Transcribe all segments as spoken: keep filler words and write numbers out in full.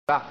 Va.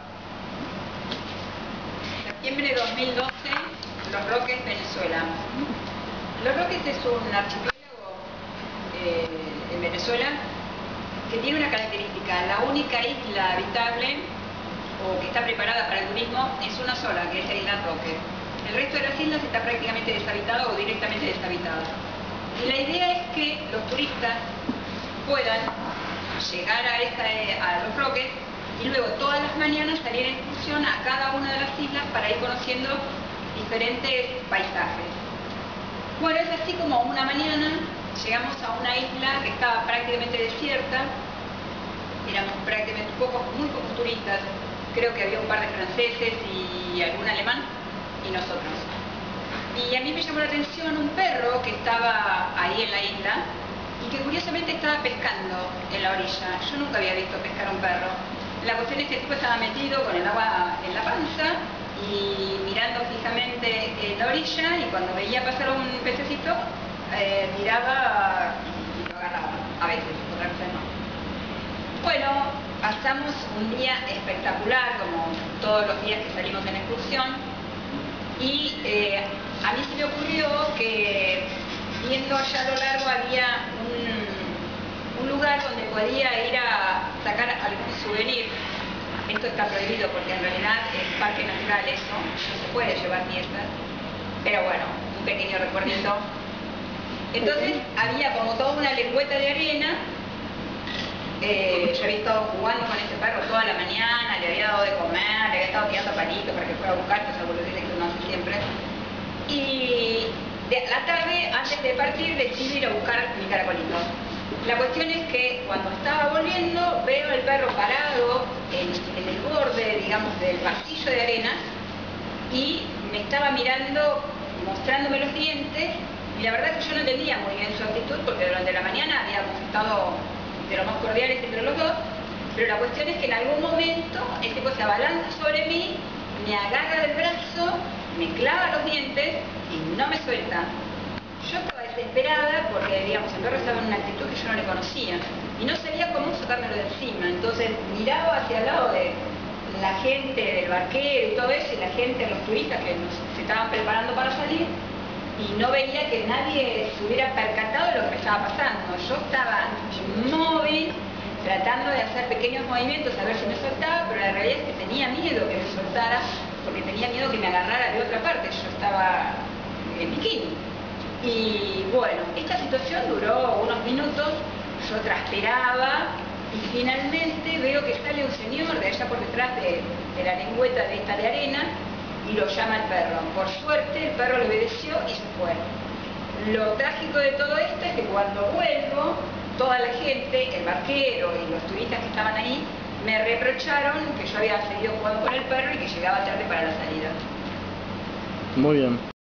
Septiembre de dos mil doce, Los Roques, Venezuela. Los Roques es un archipiélago eh, en Venezuela que tiene una característica: la única isla habitable o que está preparada para el turismo es una sola, que es el Isla Roque. El resto de las islas está prácticamente deshabitado o directamente deshabitado. Y la idea es que los turistas puedan llegar a, esta, a Los Roques y luego todas las mañanas salir en excursión a cada una de las islas para ir conociendo diferentes paisajes. Bueno, es así como una mañana llegamos a una isla que estaba prácticamente desierta. Éramos prácticamente pocos, muy pocos turistas. Creo que había un par de franceses y algún alemán y nosotros. Y a mí me llamó la atención un perro que estaba ahí en la isla y que curiosamente estaba pescando en la orilla. Yo nunca había visto pescar a un perro. La cuestión es que el tipo estaba metido con el agua en la panza y mirando fijamente en la orilla, y cuando veía pasar un pececito, eh, miraba y lo agarraba, a veces, otras veces no. Bueno, pasamos un día espectacular, como todos los días que salimos en excursión, y eh, a mí se me ocurrió que, viendo allá a lo largo, había un, un lugar donde podía ir a sacar algún souvenir. Esto está prohibido porque en realidad es parque natural eso, no se puede llevar piezas, pero bueno, un pequeño recuerdito. Entonces había como toda una lengüeta de arena. Eh, yo había estado jugando con ese perro toda la mañana, le había dado de comer, le había estado tirando palitos para que fuera a buscar, que es algo que uno hace siempre. Y de la tarde, antes de partir, decidí ir a buscar mi caracolito. La cuestión es que cuando estaba volviendo, veo al perro parado en, en el borde, digamos, del pasillo de arena, y me estaba mirando, mostrándome los dientes, y la verdad es que yo no entendía muy bien su actitud, porque durante la mañana habíamos estado de los más cordiales entre los dos, pero la cuestión es que en algún momento el tipo se abalanza sobre mí, me agarra del brazo, me clava los dientes y no me suelta. Yo estaba desesperada porque, digamos, el perro estaba en una actitud que yo no le conocía y no sabía cómo sacármelo de encima. Entonces miraba hacia el lado de la gente del barquero y todo eso, y la gente, los turistas que nos, se estaban preparando para salir, y no veía que nadie se hubiera percatado de lo que me estaba pasando. Yo estaba inmóvil, tratando de hacer pequeños movimientos a ver si me soltaba, pero la realidad es que tenía miedo que me soltara, porque tenía miedo que me agarrara de otra parte. Yo estaba en bikini. Y bueno, esta situación duró unos minutos, yo transpiraba y finalmente veo que sale un señor de allá por detrás de, de la lengüeta de esta de arena y lo llama al perro. Por suerte el perro le obedeció y se fue. Lo trágico de todo esto es que cuando vuelvo, toda la gente, el barquero y los turistas que estaban ahí, me reprocharon que yo había seguido jugando con el perro y que llegaba tarde para la salida. Muy bien.